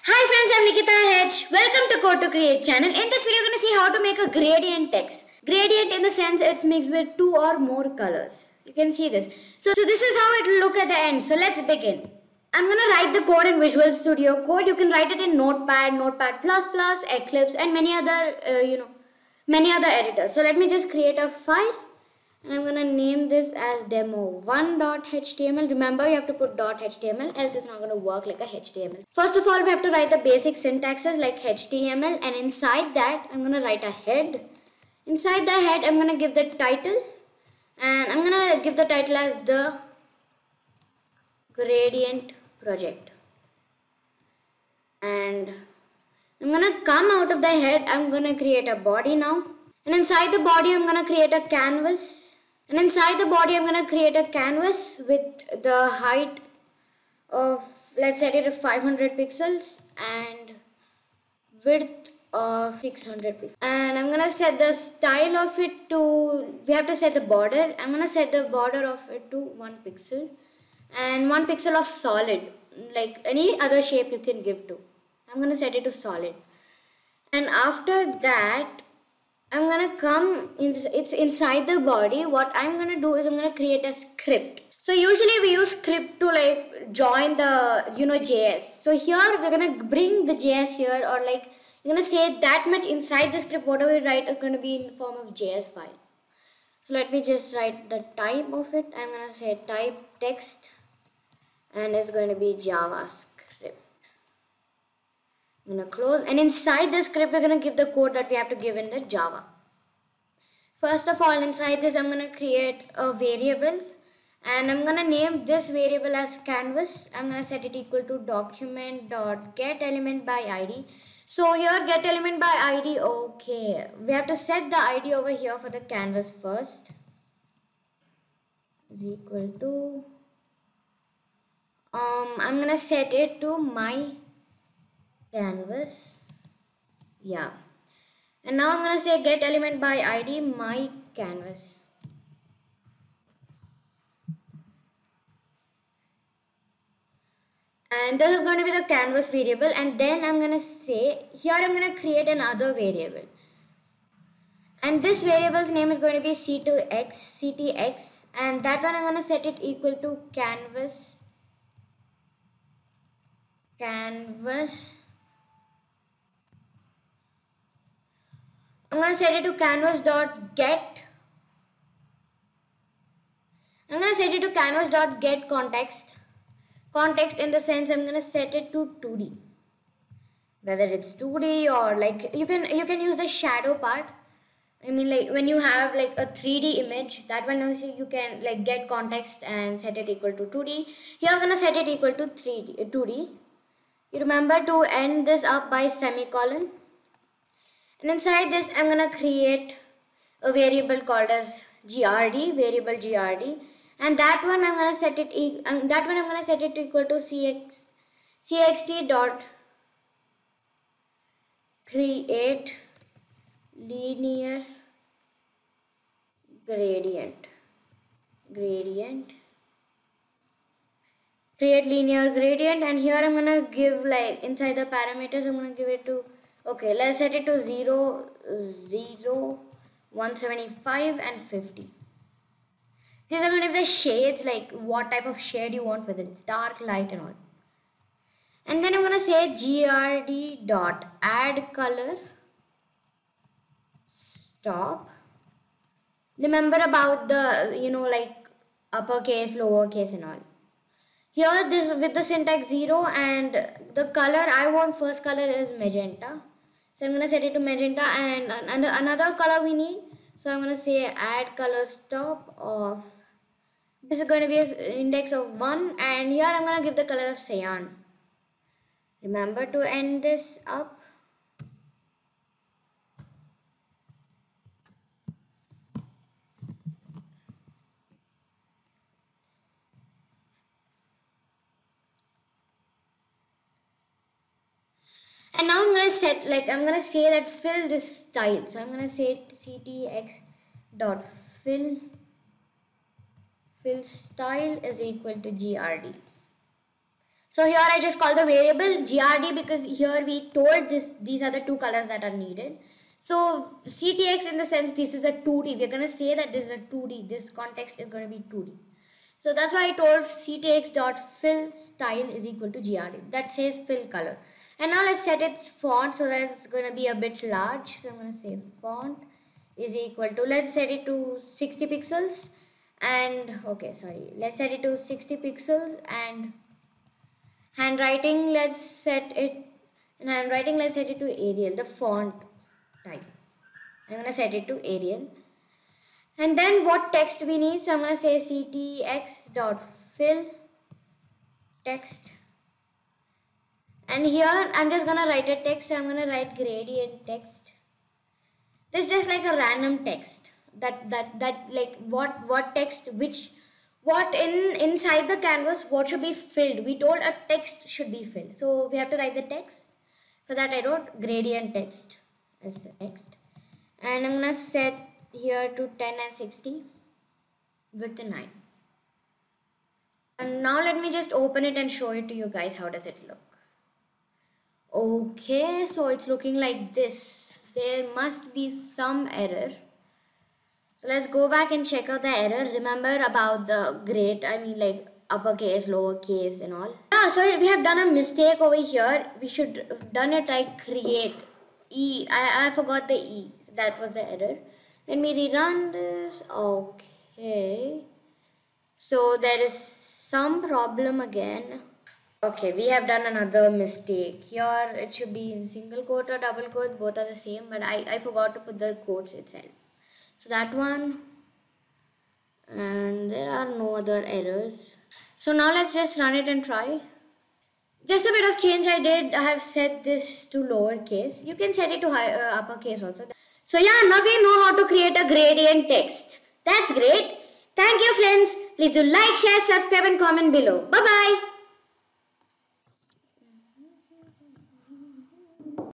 Hi friends, I'm Nikita H. Welcome to Code to Create channel. In this video, you're going to see how to make a gradient text. Gradient in the sense it's mixed with two or more colors. You can see this. So this is how it will look at the end. So let's begin. I'm going to write the code in Visual Studio Code. You can write it in Notepad, Notepad++, Eclipse and many other editors. So let me just create a file. And I'm going to name this as demo1.html. Remember, you have to put .html, else it's not going to work like a HTML. First of all, we have to write the basic syntaxes like HTML, and inside that, I'm going to write a head. Inside the head, I'm going to give the title, and I'm going to give the title as the gradient project. And I'm going to come out of the head, I'm going to create a body now. And inside the body, I'm going to create a canvas. And inside the body, I'm going to create a canvas with the height of, let's set it at 500 pixels and width of 600 pixels. And I'm going to set the style of it to, we have to set the border. I'm going to set the border of it to 1 pixel and 1 pixel of solid, like any other shape you can give to. I'm going to set it to solid. And after that, I'm gonna come, it's inside the body. What I'm gonna do is I'm gonna create a script. So usually we use script to like join the, JS. So here we're gonna bring the JS here, or like you're gonna say that much inside the script, whatever we write is gonna be in form of JS file. So let me just write the type of it. I'm gonna say type text and it's going to be JavaScript. I'm going to close, and inside the script we're going to give the code that we have to give in the Java. First of all, inside this I'm going to create a variable, and I'm going to name this variable as canvas. I'm going to set it equal to document.getElementById. So here getElementById, okay, we have to set the ID over here for the canvas first, is equal to I'm going to set it to my canvas, yeah. And now I'm going to say get element by ID my canvas. And this is going to be the canvas variable, and then I'm going to say here I'm going to create another variable, and this variable's name is going to be ctx, and that one I'm going to set it equal to canvas I'm going to set it to canvas.get. I'm going to set it to canvas.get context. Context in the sense I'm going to set it to 2D. Whether it's 2D or like you can use the shadow part. I mean, like when you have like a 3D image, that one also you can like get context and set it equal to 2D. Here I'm going to set it equal to 2D. You remember to end this up by semicolon. And inside this, I'm going to create a variable called as variable grd, and that one I'm going to set it equal to cxt dot create linear gradient. Create linear gradient, and here I'm going to give like inside the parameters, I'm going to give it to, okay, let's set it to 0, 0, 175 and 50. These are going to be the shades, like what type of shade you want, whether it's dark, light and all. And then I'm going to say grd dot add color stop. Remember about the, like uppercase, lowercase and all. Here this with the syntax 0, and the color I want, first color is magenta. So I'm going to set it to magenta, and another color we need. So I'm going to say add color stop of, this is going to be an index of 1, and here I'm going to give the color of cyan. Remember to end this up. And now I'm going to say that fill this style. So I'm going to say ctx dot fill style is equal to grd. So here I just call the variable GRD because here we told these are the two colors that are needed. So CTX, in the sense this is a 2D. We're going to say that this is a 2D. This context is going to be 2D. So that's why I told CTX.fill style is equal to GRD. That says fill color. And now let's set its font so that it's going to be a bit large. So I'm going to say font is equal to, let's set it to 60 pixels. And let's set it to 60 pixels. And handwriting, let's set it to Arial, the font type. I'm going to set it to Arial. And then what text we need, so I'm going to say ctx.fill text. And here I'm just going to write a text. I'm going to write gradient text. This is just like a random text. That like what text, what inside the canvas, what should be filled. We told a text should be filled. So we have to write the text. For that I wrote gradient text as the text. And I'm going to set here to 10 and 60 width 9. And now let me just open it and show it to you guys. How does it look? Okay, so it's looking like this. There must be some error. So let's go back and check out the error. Remember about the grade, like uppercase, lowercase and all. Yeah, so we have done a mistake over here. We should have done it like create. I forgot the E. So that was the error. Let me rerun this. Okay. So there is some problem again. Okay, we have done another mistake. Here it should be in single quote or double quote. Both are the same, but I forgot to put the quotes itself. So that one. And there are no other errors. So now let's just run it and try. Just a bit of change I did. I have set this to lowercase. You can set it to uppercase also. So yeah, now we know how to create a gradient text. That's great. Thank you friends. Please do like, share, subscribe and comment below. Bye bye.